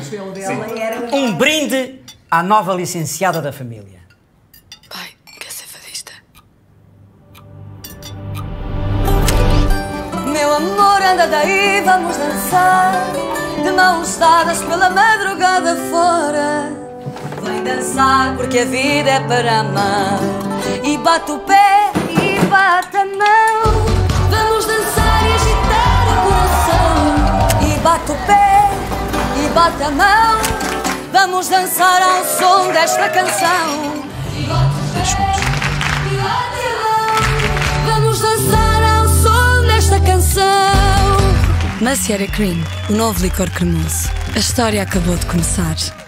pelo dela era... Um brinde à nova licenciada da família. Pai, quer ser fadista? Meu amor, anda daí, vamos dançar, de mãos dadas pela madrugada fora. Vem dançar porque a vida é para amar. E bate o pé e bate a mão. Vamos dançar e agitar o coração. E bate o pé e bate a mão. Vamos dançar ao som desta canção. E bate o pé e bate a mão. Vamos dançar ao som desta canção. Macieira Cream, o novo licor cremoso. A história acabou de começar.